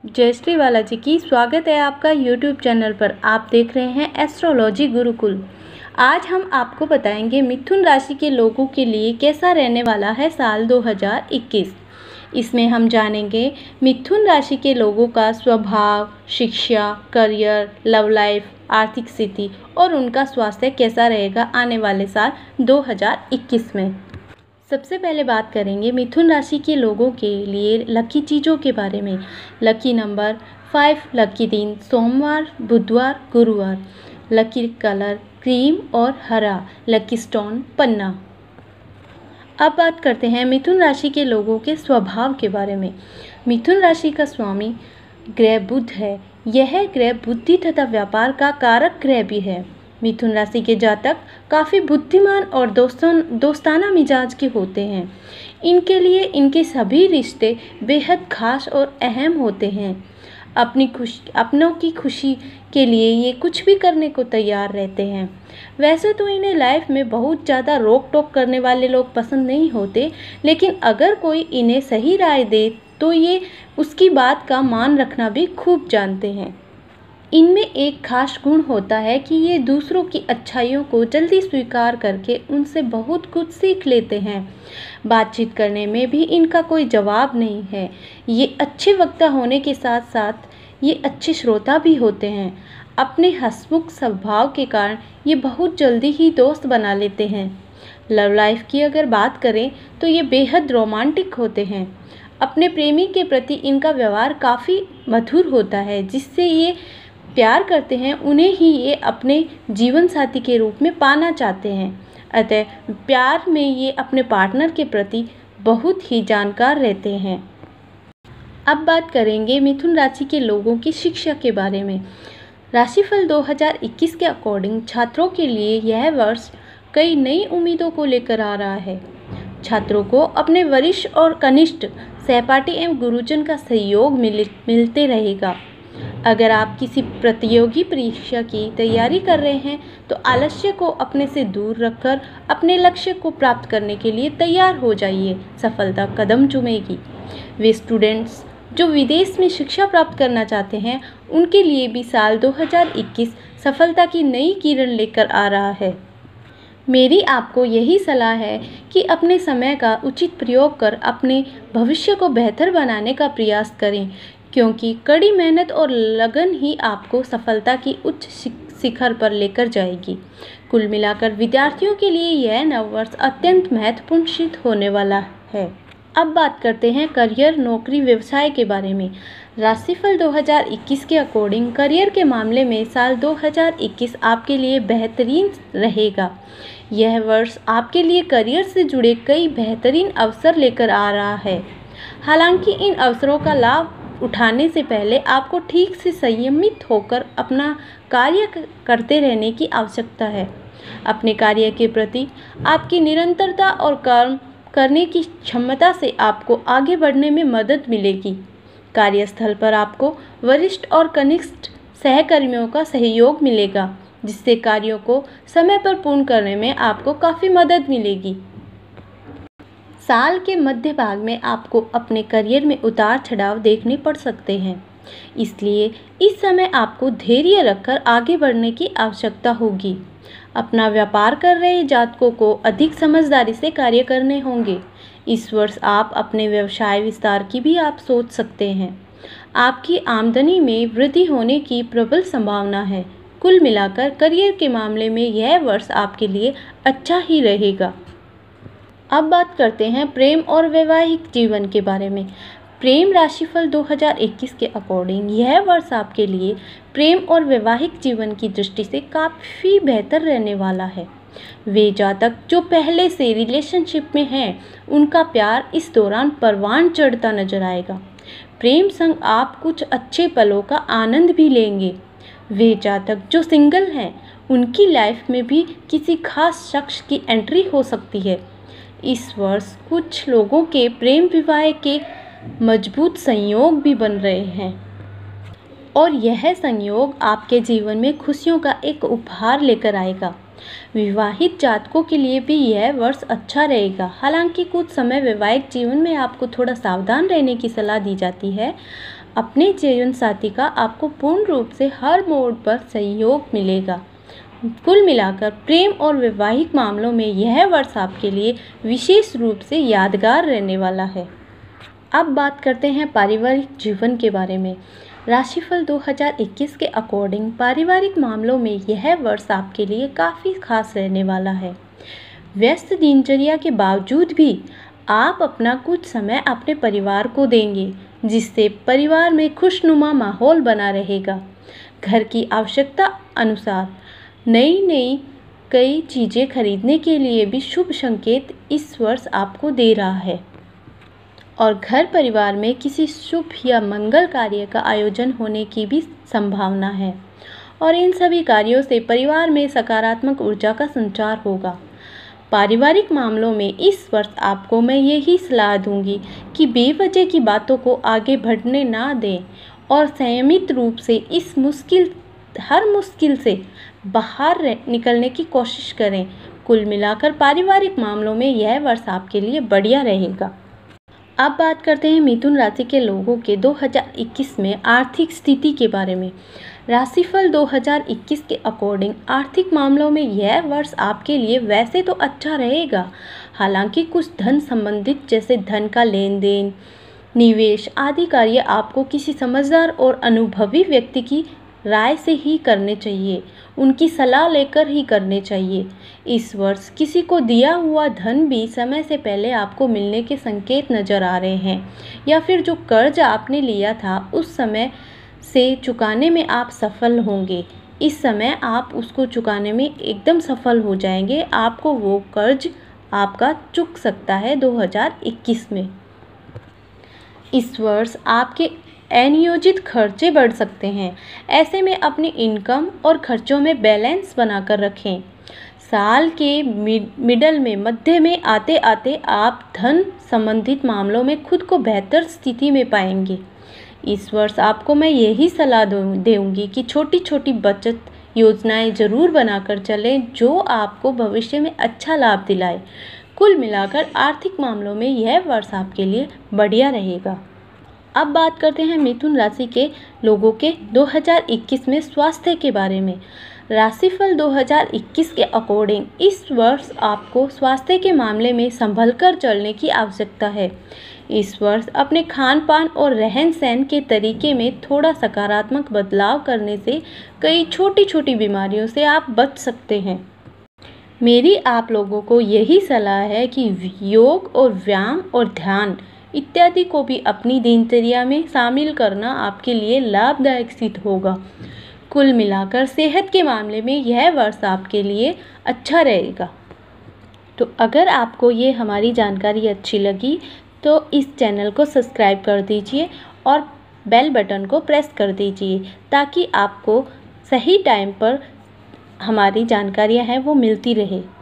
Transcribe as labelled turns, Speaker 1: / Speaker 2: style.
Speaker 1: जय श्री बालाजी की स्वागत है आपका YouTube चैनल पर। आप देख रहे हैं एस्ट्रोलॉजी गुरुकुल। आज हम आपको बताएंगे मिथुन राशि के लोगों के लिए कैसा रहने वाला है साल 2021। इसमें हम जानेंगे मिथुन राशि के लोगों का स्वभाव, शिक्षा, करियर, लव लाइफ, आर्थिक स्थिति और उनका स्वास्थ्य कैसा रहेगा आने वाले साल 2021 में। सबसे पहले बात करेंगे मिथुन राशि के लोगों के लिए लकी चीज़ों के बारे में। लकी नंबर 5, लकी दिन सोमवार, बुधवार, गुरुवार। लकी कलर क्रीम और हरा। लकी स्टोन पन्ना। अब बात करते हैं मिथुन राशि के लोगों के स्वभाव के बारे में। मिथुन राशि का स्वामी ग्रह बुध है। यह ग्रह बुद्धि तथा व्यापार का कारक ग्रह भी है। मिथुन राशि के जातक काफ़ी बुद्धिमान और दोस्ताना मिजाज के होते हैं। इनके लिए इनके सभी रिश्ते बेहद खास और अहम होते हैं। अपनों की खुशी के लिए ये कुछ भी करने को तैयार रहते हैं। वैसे तो इन्हें लाइफ में बहुत ज़्यादा रोक टोक करने वाले लोग पसंद नहीं होते, लेकिन अगर कोई इन्हें सही राय दे तो ये उसकी बात का मान रखना भी खूब जानते हैं। इनमें एक खास गुण होता है कि ये दूसरों की अच्छाइयों को जल्दी स्वीकार करके उनसे बहुत कुछ सीख लेते हैं। बातचीत करने में भी इनका कोई जवाब नहीं है। ये अच्छे वक्ता होने के साथ साथ ये अच्छे श्रोता भी होते हैं। अपने हंसमुख स्वभाव के कारण ये बहुत जल्दी ही दोस्त बना लेते हैं। लव लाइफ की अगर बात करें तो ये बेहद रोमांटिक होते हैं। अपने प्रेमी के प्रति इनका व्यवहार काफ़ी मधुर होता है, जिससे ये प्यार करते हैं उन्हें ही ये अपने जीवन साथी के रूप में पाना चाहते हैं। अतः प्यार में ये अपने पार्टनर के प्रति बहुत ही जानकार रहते हैं। अब बात करेंगे मिथुन राशि के लोगों की शिक्षा के बारे में। राशिफल 2021 के अकॉर्डिंग छात्रों के लिए यह वर्ष कई नई उम्मीदों को लेकर आ रहा है। छात्रों को अपने वरिष्ठ और कनिष्ठ सहपाठी एवं गुरुजन का सहयोग मिलते रहेगा। अगर आप किसी प्रतियोगी परीक्षा की तैयारी कर रहे हैं तो आलस्य को अपने से दूर रखकर अपने लक्ष्य को प्राप्त करने के लिए तैयार हो जाइए। सफलता कदम चूमेगी। वे स्टूडेंट्स जो विदेश में शिक्षा प्राप्त करना चाहते हैं उनके लिए भी साल 2021 सफलता की नई किरण लेकर आ रहा है। मेरी आपको यही सलाह है कि अपने समय का उचित प्रयोग कर अपने भविष्य को बेहतर बनाने का प्रयास करें, क्योंकि कड़ी मेहनत और लगन ही आपको सफलता की उच्च शिखर पर लेकर जाएगी। कुल मिलाकर विद्यार्थियों के लिए यह नववर्ष अत्यंत महत्वपूर्ण सिद्ध होने वाला है। अब बात करते हैं करियर, नौकरी, व्यवसाय के बारे में। राशिफल 2021 के अकॉर्डिंग करियर के मामले में साल 2021 आपके लिए बेहतरीन रहेगा। यह वर्ष आपके लिए करियर से जुड़े कई बेहतरीन अवसर लेकर आ रहा है। हालांकि इन अवसरों का लाभ उठाने से पहले आपको ठीक से संयमित होकर अपना कार्य करते रहने की आवश्यकता है। अपने कार्य के प्रति आपकी निरंतरता और कर्म करने की क्षमता से आपको आगे बढ़ने में मदद मिलेगी। कार्यस्थल पर आपको वरिष्ठ और कनिष्ठ सहकर्मियों का सहयोग मिलेगा, जिससे कार्यों को समय पर पूर्ण करने में आपको काफ़ी मदद मिलेगी। साल के मध्य भाग में आपको अपने करियर में उतार चढ़ाव देखने पड़ सकते हैं, इसलिए इस समय आपको धैर्य रखकर आगे बढ़ने की आवश्यकता होगी। अपना व्यापार कर रहे जातकों को अधिक समझदारी से कार्य करने होंगे। इस वर्ष आप अपने व्यवसाय विस्तार की भी आप सोच सकते हैं। आपकी आमदनी में वृद्धि होने की प्रबल संभावना है। कुल मिलाकर करियर के मामले में यह वर्ष आपके लिए अच्छा ही रहेगा। अब बात करते हैं प्रेम और वैवाहिक जीवन के बारे में। प्रेम राशिफल 2021 के अकॉर्डिंग यह वर्ष आपके लिए प्रेम और वैवाहिक जीवन की दृष्टि से काफ़ी बेहतर रहने वाला है। वे जातक जो पहले से रिलेशनशिप में हैं उनका प्यार इस दौरान परवान चढ़ता नजर आएगा। प्रेम संग आप कुछ अच्छे पलों का आनंद भी लेंगे। वे जातक जो सिंगल हैं उनकी लाइफ में भी किसी खास शख्स की एंट्री हो सकती है। इस वर्ष कुछ लोगों के प्रेम विवाह के मजबूत संयोग भी बन रहे हैं और यह संयोग आपके जीवन में खुशियों का एक उपहार लेकर आएगा। विवाहित जातकों के लिए भी यह वर्ष अच्छा रहेगा। हालांकि कुछ समय वैवाहिक जीवन में आपको थोड़ा सावधान रहने की सलाह दी जाती है। अपने जीवन साथी का आपको पूर्ण रूप से हर मोड़ पर सहयोग मिलेगा। कुल मिलाकर प्रेम और वैवाहिक मामलों में यह वर्ष आपके लिए विशेष रूप से यादगार रहने वाला है। अब बात करते हैं पारिवारिक जीवन के बारे में। राशिफल 2021 के अकॉर्डिंग पारिवारिक मामलों में यह वर्ष आपके लिए काफ़ी खास रहने वाला है। व्यस्त दिनचर्या के बावजूद भी आप अपना कुछ समय अपने परिवार को देंगे, जिससे परिवार में खुशनुमा माहौल बना रहेगा। घर की आवश्यकता अनुसार नई कई चीज़ें खरीदने के लिए भी शुभ संकेत इस वर्ष आपको दे रहा है और घर परिवार में किसी शुभ या मंगल कार्य का आयोजन होने की भी संभावना है और इन सभी कार्यों से परिवार में सकारात्मक ऊर्जा का संचार होगा। पारिवारिक मामलों में इस वर्ष आपको मैं यही सलाह दूंगी कि बेवजह की बातों को आगे बढ़ने ना दें और संयमित रूप से इस हर मुश्किल से बाहर निकलने की कोशिश करें। कुल मिलाकर पारिवारिक मामलों में यह वर्ष आपके लिए बढ़िया रहेगा। अब बात करते हैं मिथुन राशि के लोगों के 2021 में आर्थिक स्थिति के बारे में। राशिफल 2021 के अकॉर्डिंग आर्थिक मामलों में यह वर्ष आपके लिए वैसे तो अच्छा रहेगा, हालांकि कुछ धन संबंधित जैसे धन का लेन देन, निवेश आदि कार्य आपको किसी समझदार और अनुभवी व्यक्ति की राय से ही करने चाहिए, उनकी सलाह लेकर ही करने चाहिए। इस वर्ष किसी को दिया हुआ धन भी समय से पहले आपको मिलने के संकेत नज़र आ रहे हैं या फिर जो कर्ज आपने लिया था उस समय से चुकाने में आप सफल होंगे। इस समय आप उसको चुकाने में एकदम सफल हो जाएंगे। आपको वो कर्ज आपका चुक सकता है 2021 में। इस वर्ष आपके अनियोजित खर्चे बढ़ सकते हैं, ऐसे में अपनी इनकम और खर्चों में बैलेंस बनाकर रखें। साल के मिडल में मध्य में आते आते आप धन संबंधित मामलों में खुद को बेहतर स्थिति में पाएंगे। इस वर्ष आपको मैं यही सलाह दूंगी कि छोटी छोटी बचत योजनाएं जरूर बनाकर चलें जो आपको भविष्य में अच्छा लाभ दिलाए। कुल मिलाकर आर्थिक मामलों में यह वर्ष आपके लिए बढ़िया रहेगा। अब बात करते हैं मिथुन राशि के लोगों के 2021 में स्वास्थ्य के बारे में। राशिफल 2021 के अकॉर्डिंग इस वर्ष आपको स्वास्थ्य के मामले में संभलकर चलने की आवश्यकता है। इस वर्ष अपने खान पान और रहन सहन के तरीके में थोड़ा सकारात्मक बदलाव करने से कई छोटी छोटी बीमारियों से आप बच सकते हैं। मेरी आप लोगों को यही सलाह है कि योग और व्यायाम और ध्यान इत्यादि को भी अपनी दिनचर्या में शामिल करना आपके लिए लाभदायक सिद्ध होगा। कुल मिलाकर सेहत के मामले में यह वर्ष आपके लिए अच्छा रहेगा। तो अगर आपको ये हमारी जानकारी अच्छी लगी तो इस चैनल को सब्सक्राइब कर दीजिए और बेल बटन को प्रेस कर दीजिए ताकि आपको सही टाइम पर हमारी जानकारियाँ हैं वो मिलती रहे।